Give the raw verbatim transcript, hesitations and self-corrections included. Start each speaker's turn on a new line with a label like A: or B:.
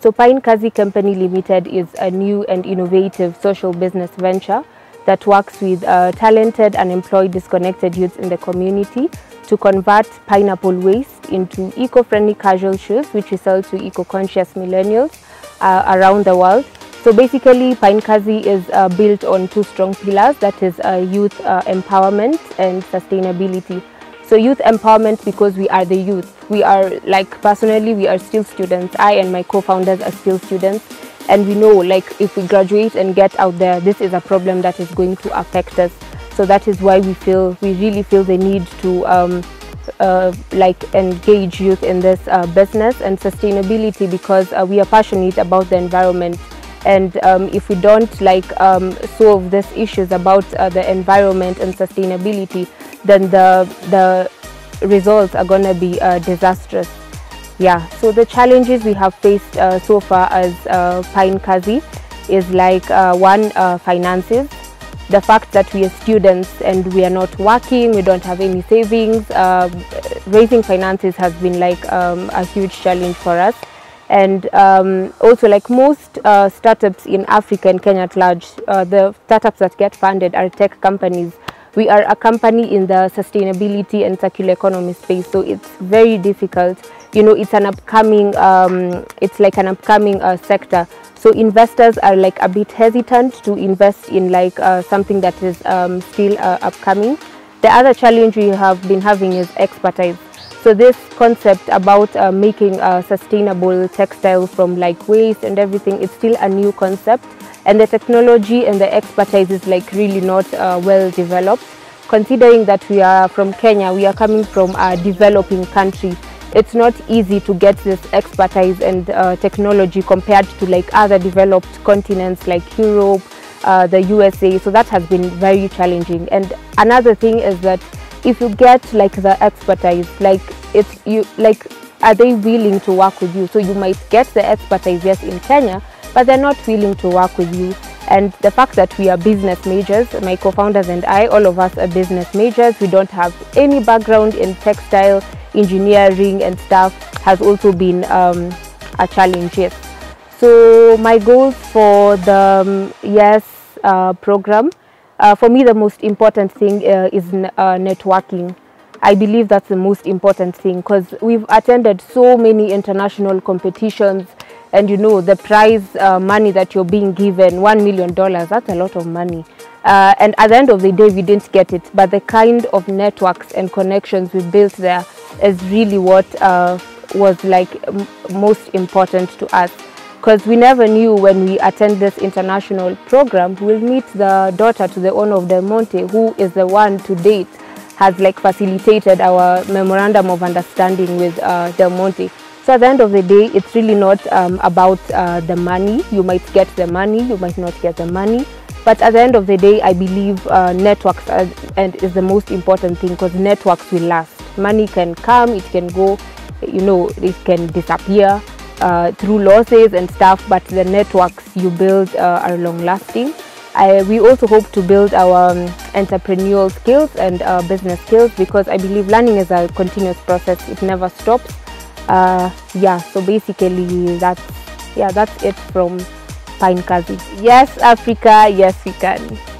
A: So Pine Kazi Company Limited is a new and innovative social business venture that works with uh, talented, unemployed, disconnected youths in the community to convert pineapple waste into eco-friendly casual shoes, which we sell to eco-conscious millennials uh, around the world. So basically, Pine Kazi is uh, built on two strong pillars, that is uh, youth uh, empowerment and sustainability. So youth empowerment because we are the youth. We are, like personally, we are still students. I and my co-founders are still students. And we know, like, if we graduate and get out there, this is a problem that is going to affect us. So that is why we feel, we really feel the need to um, uh, like engage youth in this uh, business, and sustainability because uh, we are passionate about the environment. And um, if we don't like um, solve these issues about uh, the environment and sustainability, then the the results are going to be uh, disastrous. Yeah, so the challenges we have faced uh, so far as uh, Pine Kazi is like uh, one, uh, finances. The fact that we are students and we are not working, we don't have any savings, uh, raising finances has been like um, a huge challenge for us. And um, also, like most uh, startups in Africa and Kenya at large, uh, the startups that get funded are tech companies. We are a company in the sustainability and circular economy space, so it's very difficult. You know, it's an upcoming, um, it's like an upcoming uh, sector. So investors are like a bit hesitant to invest in like uh, something that is um, still uh, upcoming. The other challenge we have been having is expertise. So this concept about uh, making uh, sustainable textile from like waste and everything, it's still a new concept. And the technology and the expertise is like really not uh, well developed. Considering that we are from Kenya, we are coming from a developing country. It's not easy to get this expertise and uh, technology compared to like other developed continents like Europe, uh, the U S A. So that has been very challenging. And another thing is that if you get like the expertise, like it's you like, are they willing to work with you? So you might get the expertise, yes, in Kenya, but they're not willing to work with you. And the fact that we are business majors, my co-founders and I, all of us are business majors. We don't have any background in textile engineering and stuff, has also been um, a challenge, yes. So my goals for the um, YES uh, program, uh, for me the most important thing uh, is uh, networking. I believe that's the most important thing because we've attended so many international competitions, and you know the prize uh, money that you're being given, one million dollars, that's a lot of money. Uh, and at the end of the day, we didn't get it. But the kind of networks and connections we built there is really what uh, was like m most important to us. Because we never knew when we attend this international program, we'll meet the daughter to the owner of Del Monte, who is the one to date has like facilitated our memorandum of understanding with uh, Del Monte. So at the end of the day, it's really not um, about uh, the money. You might get the money, you might not get the money. But at the end of the day, I believe uh, networks are, and is the most important thing, because networks will last. Money can come, it can go, you know, it can disappear uh, through losses and stuff, but the networks you build uh, are long-lasting. I, we also hope to build our um, entrepreneurial skills and uh, business skills, because I believe learning is a continuous process. It never stops. Uh, yeah, so basically that's, yeah, that's it from Pine Kazi. Yes, Africa, yes, we can.